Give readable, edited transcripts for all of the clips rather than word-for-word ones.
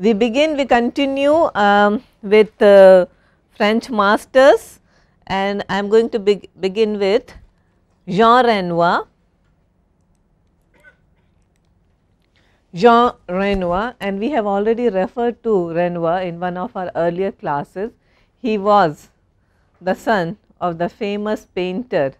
we continue with French masters, and I am going to begin with Jean Renoir. Jean Renoir, and we have already referred to Renoir in one of our earlier classes. He was the son of the famous painter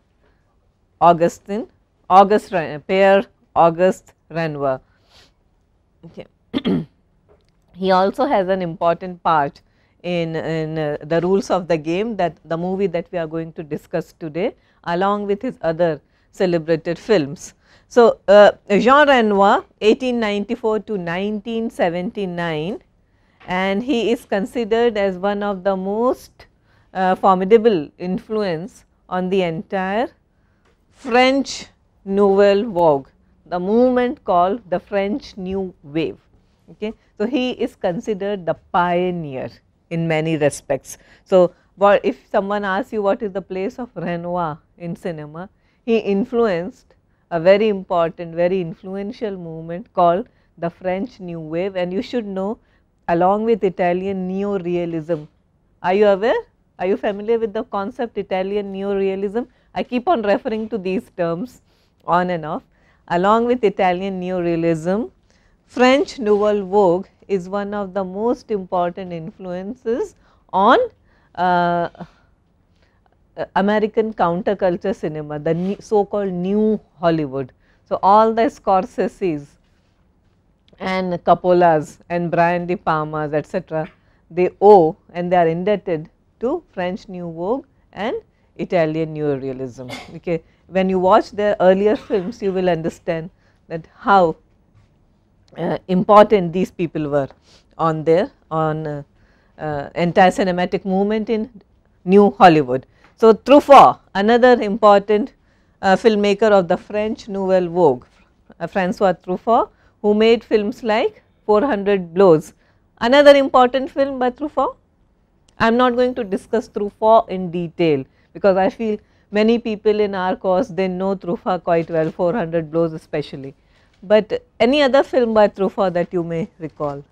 Pierre Auguste Renoir. Okay. He also has an important part in the rules of the game, that the movie that we are going to discuss today, along with his other celebrated films. So, Jean Renoir 1894 to 1979, and he is considered as one of the most formidable influence on the entire French Nouvelle Vague, the movement called the French New Wave. Okay. So, he is considered the pioneer in many respects. So, if someone asks you what is the place of Renoir in cinema, he influenced a very important, very influential movement called the French New Wave, and you should know, along with Italian neo-realism. Are you aware? Are you familiar with the concept Italian neo-realism? I keep on referring to these terms on and off. Along with Italian neo-realism, French Nouvelle Vague is one of the most important influences on American counterculture cinema, the so called New Hollywood. So, all the Scorseses and Coppolas and Brian De Palmas, etc., they owe and they are indebted to French New Vogue and Italian Neorealism. Okay. When you watch their earlier films, you will understand that how important these people were on their entire cinematic movement in New Hollywood. So, Truffaut, another important filmmaker of the French Nouvelle Vague, Francois Truffaut, who made films like 400 Blows, another important film by Truffaut. I am not going to discuss Truffaut in detail, because I feel many people in our course, they know Truffaut quite well, 400 Blows especially. But any other film by Truffaut that you may recall?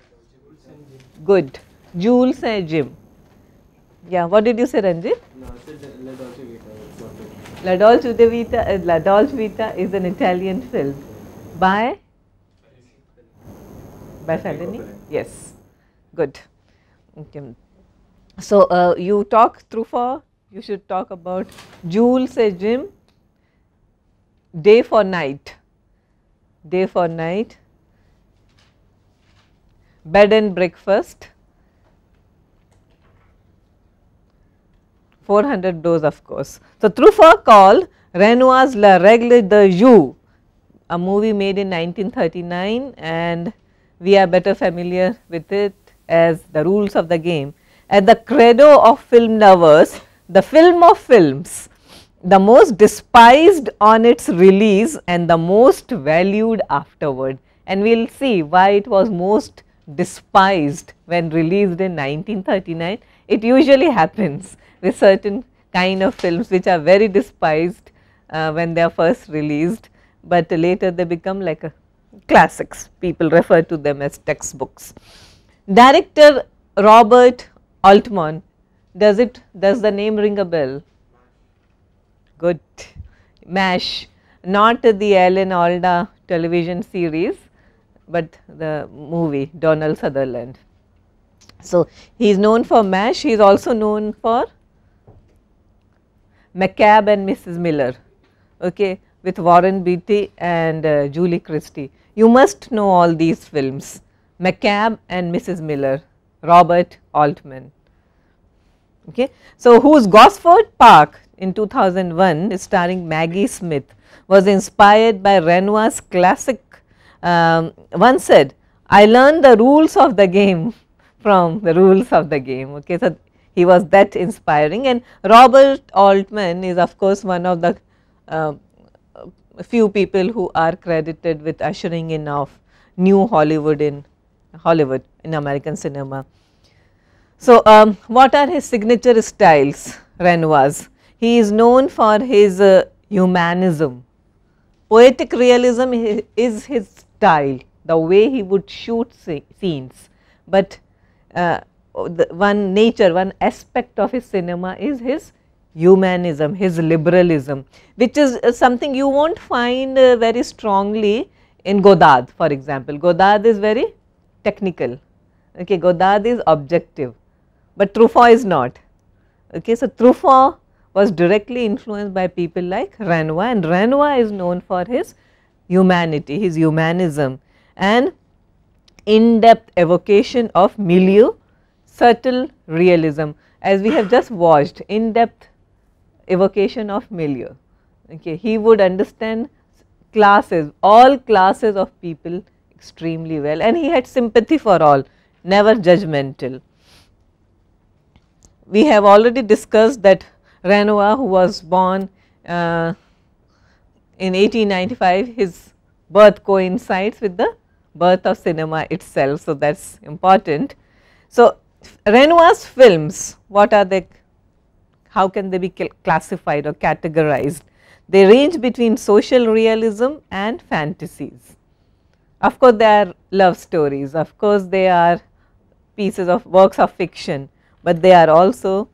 Good. Jules and Jim. Yeah, what did you say, Ranjit? No, I said La Dolce Vita. It's not it. La Dolce Vita is an Italian film by Fellini? Yes, good. Okay. So, you talk Truffaut, you should talk about Jules and Jim, Day for Night, Bed and Breakfast, 400 Blows, of course. So, Truffaut called Renoir's La Règle de Jeu, a movie made in 1939, and we are better familiar with it as The Rules of the Game, as the credo of film lovers, the film of films, the most despised on its release and the most valued afterward. And we will see why it was most despised when released in 1939. It usually happens with certain kind of films which are very despised when they are first released, but later they become like a classics. People refer to them as textbooks. Director Robert Altman, does the name ring a bell? Good. MASH, not the Alan Alda television series, but the movie Donald Sutherland. So, he is known for MASH, he is also known for McCabe and Mrs. Miller, okay, with Warren Beatty and Julie Christie. You must know all these films, McCabe and Mrs. Miller, Robert Altman. Okay. So, whose Gosford Park in 2001 starring Maggie Smith was inspired by Renoir's classic. One said, I learned the rules of the game from the rules of the game. Okay. So, he was that inspiring, and Robert Altman is of course one of the few people who are credited with ushering in of New Hollywood in American cinema. So, what are his signature styles? Renoir's. He is known for his humanism. Poetic realism is his style, the way he would shoot scenes. but one nature, one aspect of his cinema is his humanism, his liberalism, which is something you will not find very strongly in Godard, for example. Godard is very technical, okay. Godard is objective, but Truffaut is not. Okay. So, Truffaut was directly influenced by people like Renoir, and Renoir is known for his humanity, his humanism and in-depth evocation of milieu, subtle realism, as we have just watched, in-depth evocation of milieu. Okay. He would understand classes, all classes of people extremely well, and he had sympathy for all, never judgmental. We have already discussed that Renoir, who was born in 1895, his birth coincides with the birth of cinema itself. So, that is important. So, Renoir's films, what are they, how can they be classified or categorized? They range between social realism and fantasies. Of course, they are love stories, of course, they are pieces of works of fiction, but they are also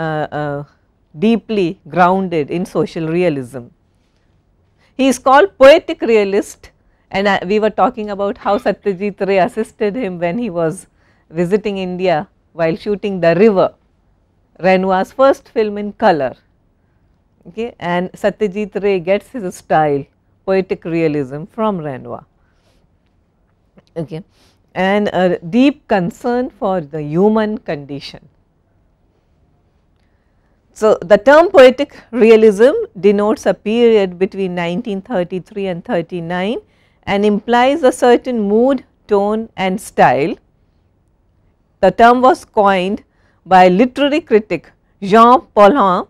deeply grounded in social realism. He is called poetic realist, and we were talking about how Satyajit Ray assisted him when he was visiting India while shooting The River, Renoir's first film in color, okay, and Satyajit Ray gets his style poetic realism from Renoir, okay, and a deep concern for the human condition. So, the term poetic realism denotes a period between 1933 and 39 and implies a certain mood, tone and style. The term was coined by literary critic Jean Paulhan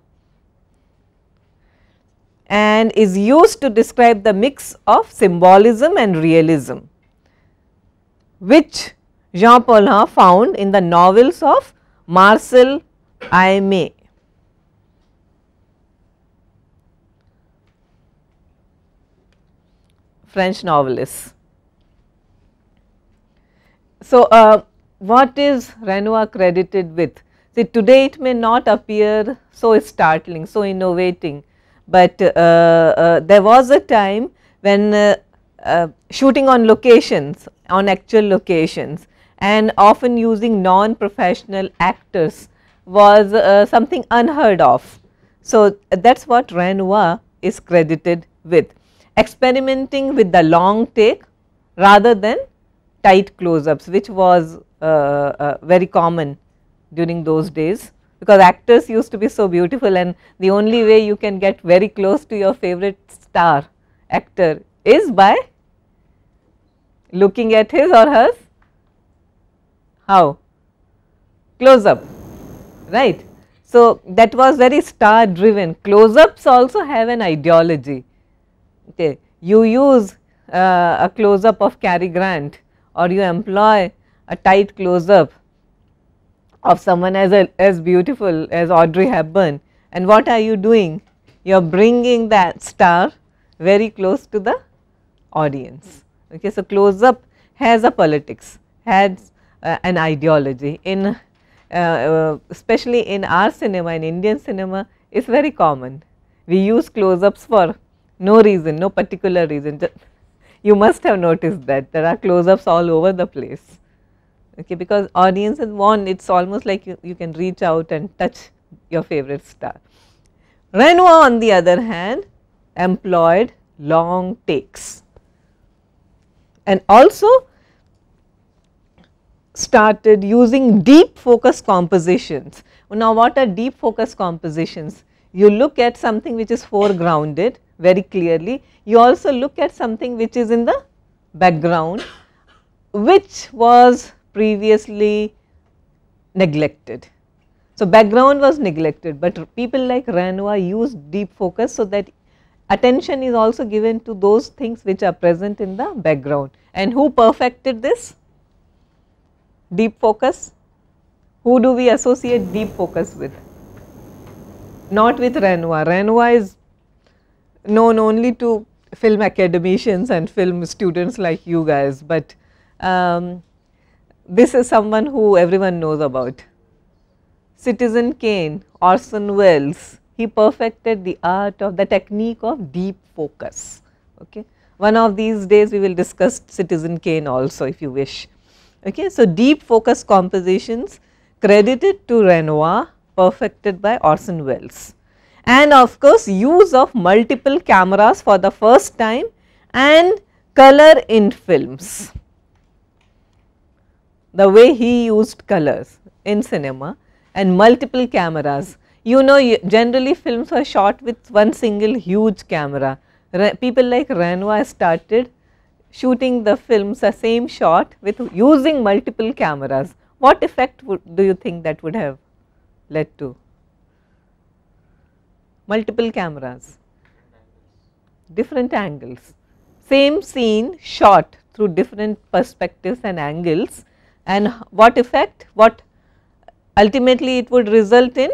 and is used to describe the mix of symbolism and realism, which Jean Paulhan found in the novels of Marcel Aimé. French novelist. So, what is Renoir credited with? See, today it may not appear so startling, so innovating, but there was a time when shooting on locations, on actual locations, and often using non-professional actors was something unheard of. So, that is what Renoir is credited with, experimenting with the long take rather than tight close-ups, which was very common during those days, because actors used to be so beautiful, and the only way you can get very close to your favorite star actor is by looking at his or hers how close-up, right. So, that was very star driven. Close-ups also have an ideology. Okay. You use a close-up of Cary Grant, or you employ a tight close-up of someone as beautiful as Audrey Hepburn, and what are you doing? You are bringing that star very close to the audience. Okay. So, close-up has a politics, has an ideology. In especially in our cinema, in Indian cinema, is very common. We use close-ups for no reason, no particular reason. You must have noticed that there are close-ups all over the place, okay, because audiences want, it is almost like you can reach out and touch your favorite star. Renoir, on the other hand, employed long takes and also started using deep focus compositions. Now, what are deep focus compositions? You look at something which is foregrounded very clearly, you also look at something which is in the background, which was previously neglected. So, background was neglected, but people like Renoir used deep focus, so that attention is also given to those things which are present in the background. And who perfected this deep focus? Who do we associate deep focus with? Not with Renoir. Renoir is known only to film academicians and film students like you guys, but this is someone who everyone knows about. Citizen Kane, Orson Welles, he perfected the art of the technique of deep focus. Okay. One of these days we will discuss Citizen Kane also if you wish. Okay. So, deep focus compositions credited to Renoir, perfected by Orson Welles, and of course, use of multiple cameras for the first time and color in films. The way he used colors in cinema and multiple cameras. You know, generally films were shot with one single huge camera. People like Renoir started shooting the films the same shot with using multiple cameras. What effect do you think that would have led to? Multiple cameras, different angles, same scene shot through different perspectives and angles, and what effect? What ultimately it would result in?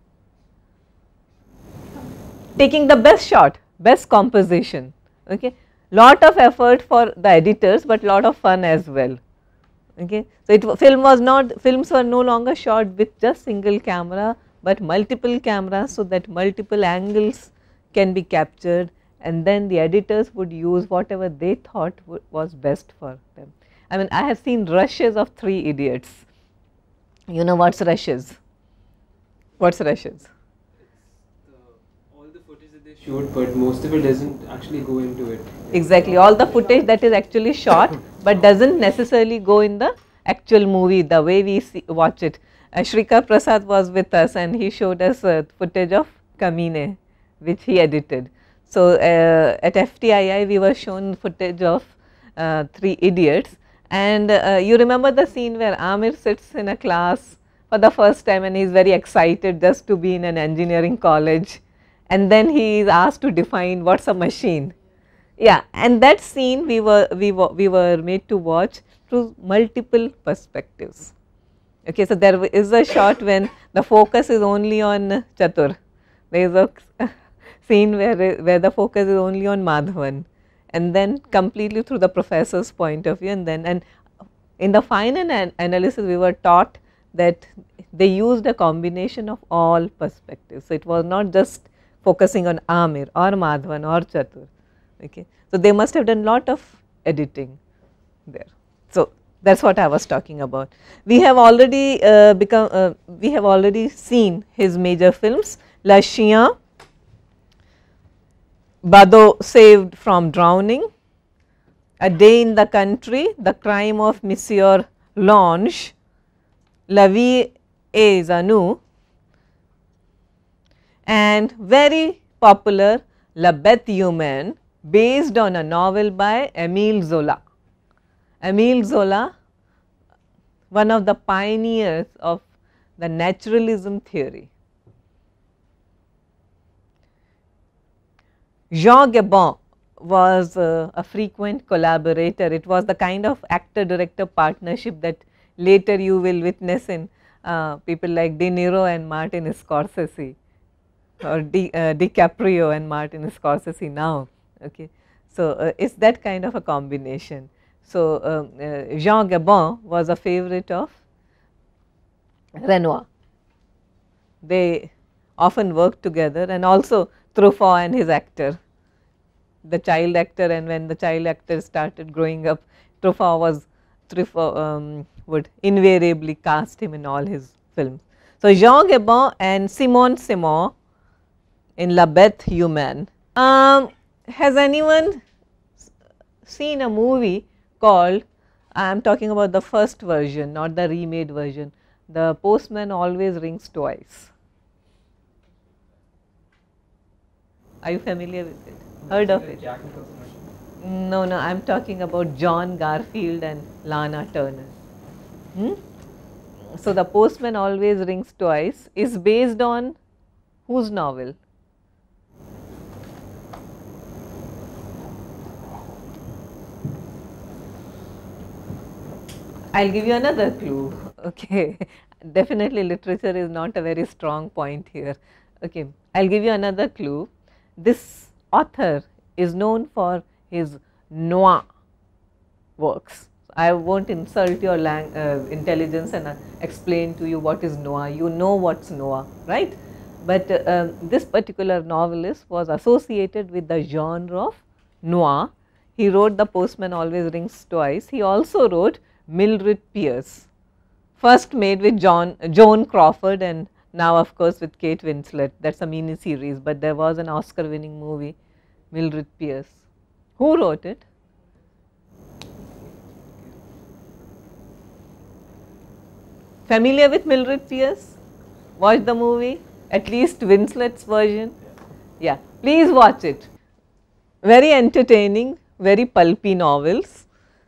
Taking the best shot, best composition. Okay. Lot of effort for the editors, but lot of fun as well. Okay. So, films were no longer shot with just single camera, but multiple cameras, so that multiple angles can be captured, and then the editors would use whatever they thought was best for them. I mean, I have seen rushes of Three Idiots. You know what's rushes? What's rushes? All the footage that they shoot, but most of it doesn't actually go into it. Exactly, all the footage that is actually shot, but doesn't necessarily go in the actual movie the way we watch it. Shrikar Prasad was with us and he showed us footage of Kamine, which he edited. So, at FTII we were shown footage of Three Idiots, and you remember the scene where Amir sits in a class for the first time and he is very excited just to be in an engineering college, and then he is asked to define what is a machine. Yeah, and that scene we were made to watch through multiple perspectives. Okay, so there is a shot when the focus is only on Chatur. There is a scene where the focus is only on Madhavan, and then completely through the professor's point of view, and in the final analysis we were taught that they used a combination of all perspectives. So, it was not just focusing on Amir or Madhavan or Chatur. Okay. So, they must have done lot of editing there. So, that is what I was talking about. We have already seen his major films, La Chien, Bado Saved from Drowning, A Day in the Country, The Crime of Monsieur Lange, La Vie et Zanou, and very popular La Bête Humaine, based on a novel by Émile Zola. Émile Zola, one of the pioneers of the naturalism theory. Jean Gabon was a frequent collaborator. It was the kind of actor-director partnership that later you will witness in people like De Niro and Martin Scorsese, or DiCaprio and Martin Scorsese now. Okay. So, it is that kind of a combination. So, Jean Gabon was a favorite of Renoir. They often worked together, and also Truffaut and his actor, the child actor, and when the child actor started growing up, Truffaut would invariably cast him in all his films. So, Jean Gabon and Simon Simon in La Bête Humaine. Has anyone seen a movie called, I am talking about the first version, not the remade version, The Postman Always Rings Twice? Are you familiar with it? Heard of it? Jack Nicholson. No, I am talking about John Garfield and Lana Turner. So, The Postman Always Rings Twice is based on whose novel? I will give you another clue. Okay. Definitely literature is not a very strong point here. Okay. I will give you another clue. This author is known for his noir works. I won't insult your intelligence and explain to you what is noir. You know what's noir, right? But this particular novelist was associated with the genre of noir. He wrote The Postman Always Rings Twice. He also wrote Mildred Pierce, first made with Joan Crawford, and now of course with Kate Winslet. That's a mini series, but there was an Oscar winning movie, Mildred Pierce. Who wrote it? Familiar with Mildred Pierce? Watch the movie, at least Winslet's version. Yeah, please watch it. Very entertaining, very pulpy novels.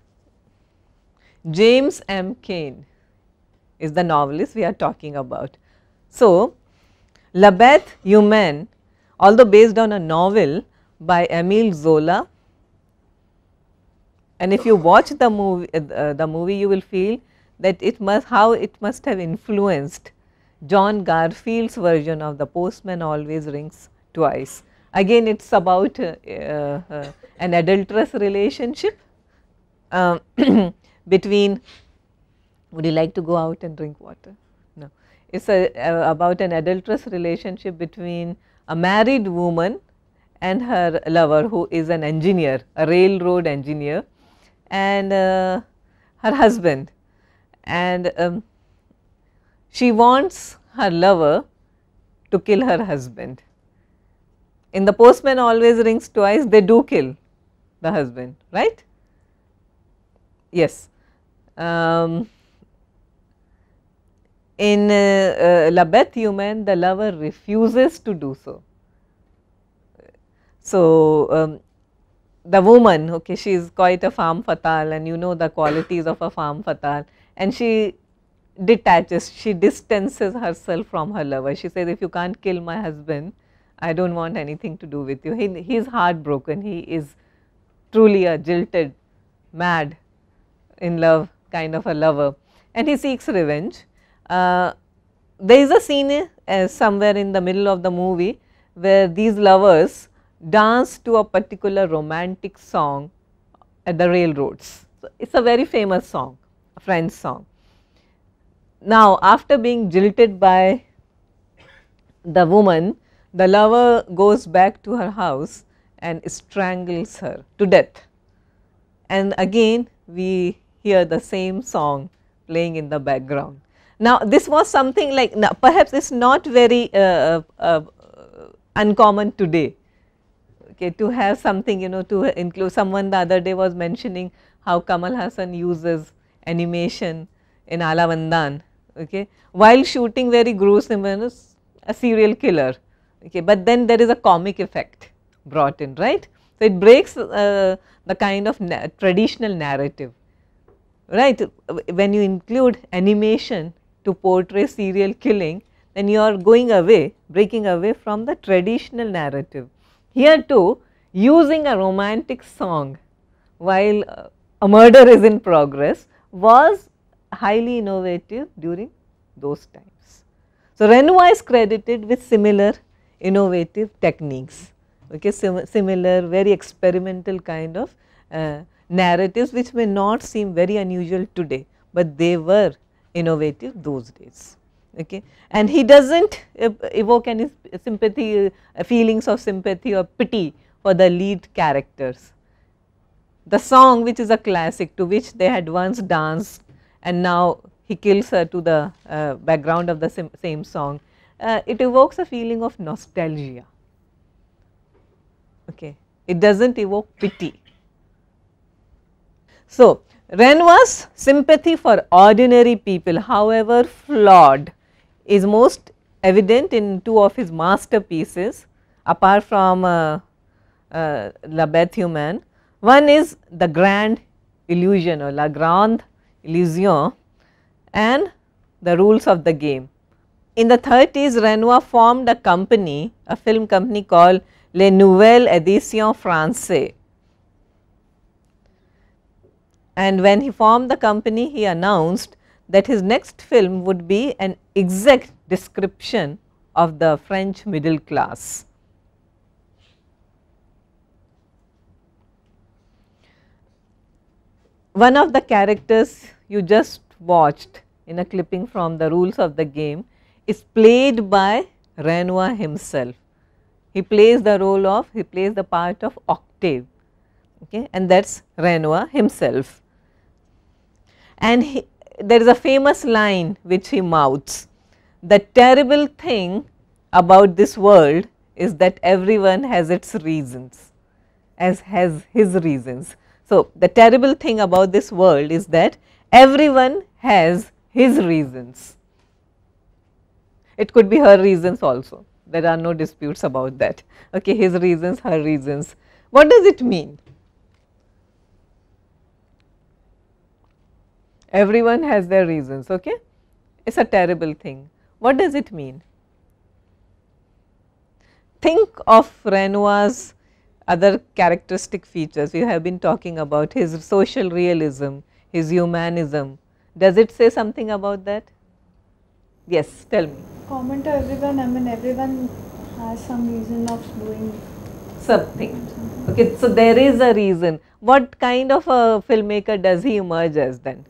James M. Cain is the novelist we are talking about. So, La Bête Humaine, although based on a novel by Émile Zola, and if you watch the movie, you will feel that how it must have influenced John Garfield's version of The Postman Always Rings Twice. Again, it's about an adulterous relationship between. Would you like to go out and drink water? No. It's about an adulterous relationship between a married woman and her lover, who is an engineer, a railroad engineer, and her husband. And she wants her lover to kill her husband. In The Postman Always Rings Twice, they do kill the husband, right? Yes. In La Bête Humaine, the lover refuses to do so. So, the woman, okay, she is quite a femme fatale, and you know the qualities of a femme fatale, and she detaches, she distances herself from her lover. She says, if you can't kill my husband, I don't want anything to do with you. He is heartbroken, he is truly a jilted, mad, in love kind of a lover, and he seeks revenge. There is a scene somewhere in the middle of the movie where these lovers dance to a particular romantic song at the railroads. So, it is a very famous song, a French song. Now, after being jilted by the woman, the lover goes back to her house and strangles her to death, and again we hear the same song playing in the background. Now, this was something like, perhaps it is not very uncommon today, okay, to have something, you know, to include. Someone the other day was mentioning how Kamal Hassan uses animation in Ala Vandan, okay, while shooting very gruesome, a serial killer, okay, but then there is a comic effect brought in, right. So, it breaks the kind of traditional narrative, right. When you include animation to portray serial killing, then you are going away, breaking away from the traditional narrative. Here too, using a romantic song while a murder is in progress was highly innovative during those times. So, Renoir is credited with similar innovative techniques, okay, similar very experimental kind of narratives, which may not seem very unusual today, but they were innovative those days, okay. And he does not evoke any sympathy, feelings of sympathy or pity for the lead characters. The song, which is a classic, to which they had once danced, and now he kills her to the background of the same song, it evokes a feeling of nostalgia, okay. It does not evoke pity. So, Renoir's sympathy for ordinary people, however flawed, is most evident in two of his masterpieces apart from La Bête Humaine. One is The Grand Illusion or La Grande Illusion and The Rules of the Game. In the 30s, Renoir formed a company, a film company called Les Nouvelles Éditions Françaises. And when he formed the company, he announced that his next film would be an exact description of the French middle class. one of the characters you just watched in a clipping from the rules of the game is played by Renoir himself. He plays the part of Octave, okay, and that is Renoir himself. And there is a famous line which he mouths: the terrible thing about this world is that everyone has its reasons, has his reasons. So, the terrible thing about this world is that everyone has his reasons. It could be her reasons also, there are no disputes about that. Okay, his reasons, her reasons. What does it mean? Everyone has their reasons, okay? It is a terrible thing. What does it mean? Think of Renoir's other characteristic features. We have been talking about his social realism, his humanism. Does it say something about that? Yes, tell me. Common to everyone, I mean everyone has some reason of doing something. Okay, so there is a reason. What kind of a filmmaker does he emerge as then?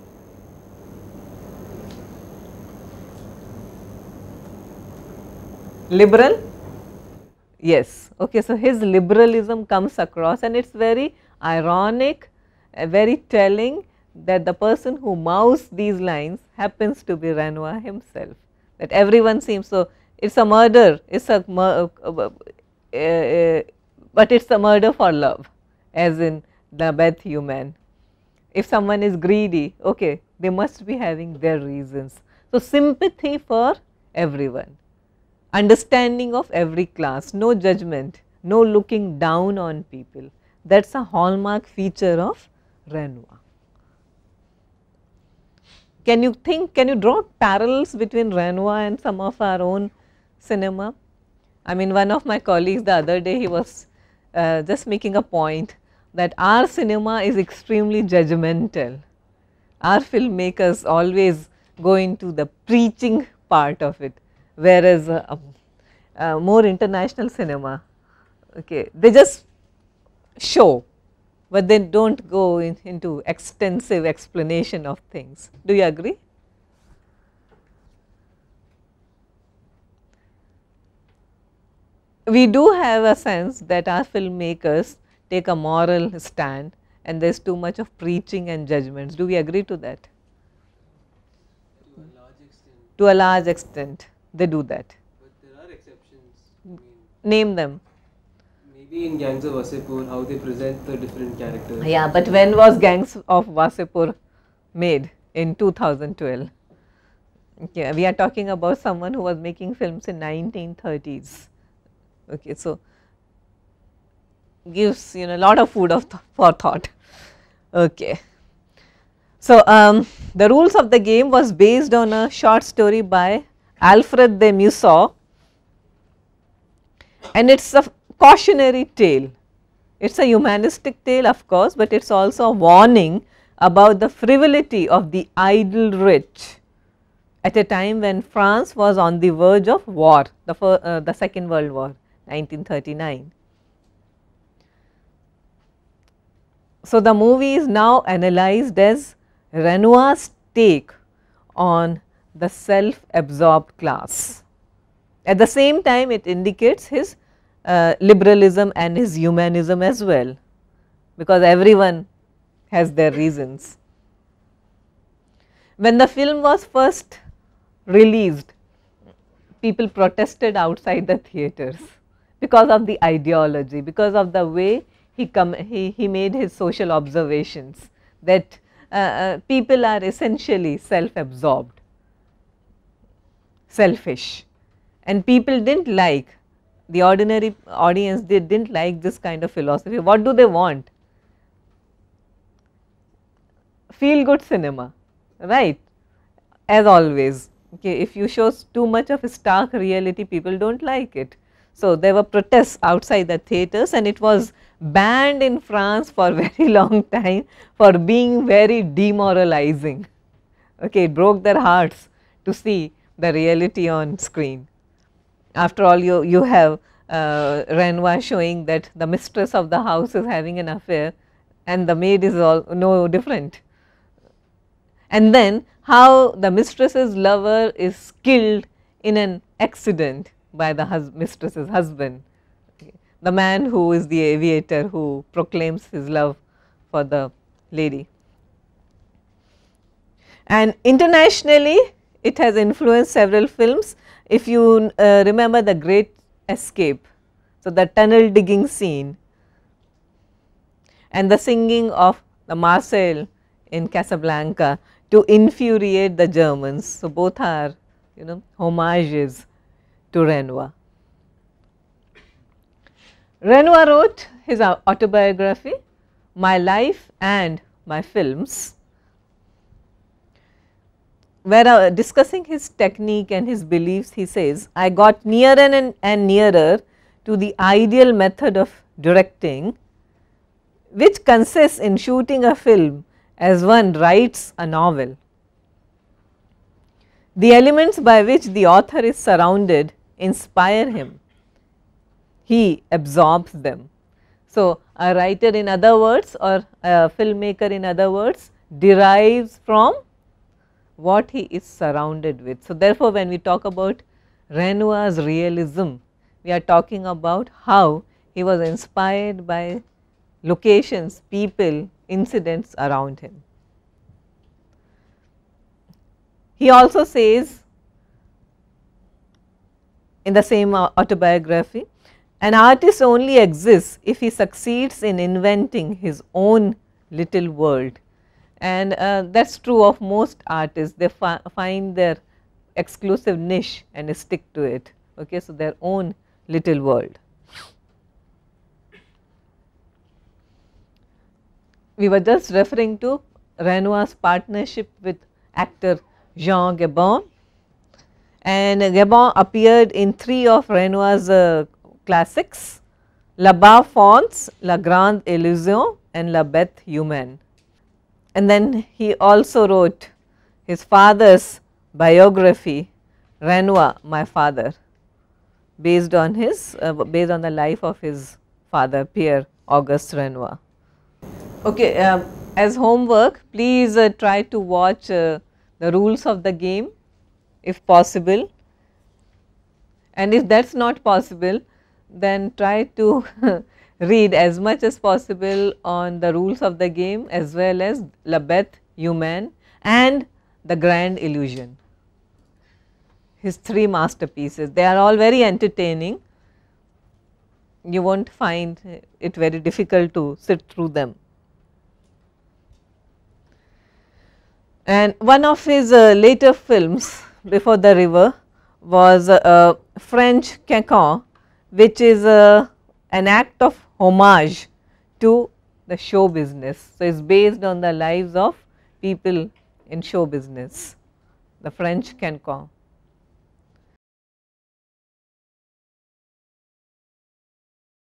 Liberal? Yes, okay, so his liberalism comes across, and it is very ironic, very telling that the person who mouths these lines happens to be Renoir himself, that everyone seems so. It is a murder, it's a but it is a murder for love, as in the Beth Human. If someone is greedy, okay, they must be having their reasons. So, sympathy for everyone, understanding of every class, no judgment, no looking down on people. That is a hallmark feature of Renoir. Can you think, can you draw parallels between Renoir and some of our own cinema? I mean, one of my colleagues the other day, he was just making a point that our cinema is extremely judgmental. Our filmmakers always go into the preaching part of it, whereas more international cinema, okay, they just show, but they do not go into extensive explanation of things. Do you agree? We do have a sense that our filmmakers take a moral stand, and there is too much of preaching and judgments. Do we agree to that? To a large extent. To a large extent, they do that. But there are exceptions. I mean, Name them. maybe in Gangs of Wasseypur, how they present the different characters. Yeah, but when was Gangs of Wasseypur made? In 2012. Okay, we are talking about someone who was making films in 1930s. Okay, so gives a lot of food for thought. Okay. So, the rules of the game was based on a short story by Alfred de Musset, and it is a cautionary tale. It is a humanistic tale, of course, but it is also a warning about the frivolity of the idle rich at a time when France was on the verge of war, the Second World War, 1939. So, the movie is now analyzed as Renoir's take on the self-absorbed class. At the same time, it indicates his liberalism and his humanism as well, because everyone has their reasons. When the film was first released, people protested outside the theatres because of the ideology, because of the way he made his social observations, that people are essentially self-absorbed, selfish, and people did not like, the ordinary audience, they did not like this kind of philosophy. What do they want? Feel good cinema, right, as always. Okay, if you show too much of a stark reality, people do not like it. So, there were protests outside the theatres, and it was banned in France for a very long time for being very demoralizing. Okay, it broke their hearts to see the reality on screen. After all, you have Renoir showing that the mistress of the house is having an affair and the maid is all no different. And then how the mistress's lover is killed in an accident by the mistress's husband, the man who is the aviator who proclaims his love for the lady. And internationally it has influenced several films. If you remember The Great Escape, so the tunnel digging scene and the singing of the Marseillaise in Casablanca to infuriate the Germans. So, both are homages to Renoir. Renoir wrote his autobiography, My Life and My Films, where discussing his technique and his beliefs, he says, I got nearer and nearer to the ideal method of directing, which consists in shooting a film as one writes a novel. The elements by which the author is surrounded inspire him. He absorbs them. So, a writer in other words, or a filmmaker in other words, derives from what he is surrounded with. So, therefore, when we talk about Renoir's realism, we are talking about how he was inspired by locations, people, incidents around him. He also says in the same autobiography, an artist only exists if he succeeds in inventing his own little world, and that is true of most artists. They find their exclusive niche and stick to it, okay. So, their own little world. We were just referring to Renoir's partnership with actor Jean Gabon, and Gabon appeared in 3 of Renoir's classics, La Bas Fonce, La Grande Illusion and La Bête Humaine. And then he also wrote his father's biography, Renoir, My Father, based on his based on the life of his father, Pierre Auguste Renoir. Okay, as homework, please try to watch the rules of the game if possible, and if that is not possible, then try to read as much as possible on the rules of the game as well as La Bête Humaine and The Grand Illusion, his 3 masterpieces. They are all very entertaining. You will not find it very difficult to sit through them. And one of his later films, Before the River, was French Cancan, which is an act of homage to the show business. So, it is based on the lives of people in show business, the French Cancan.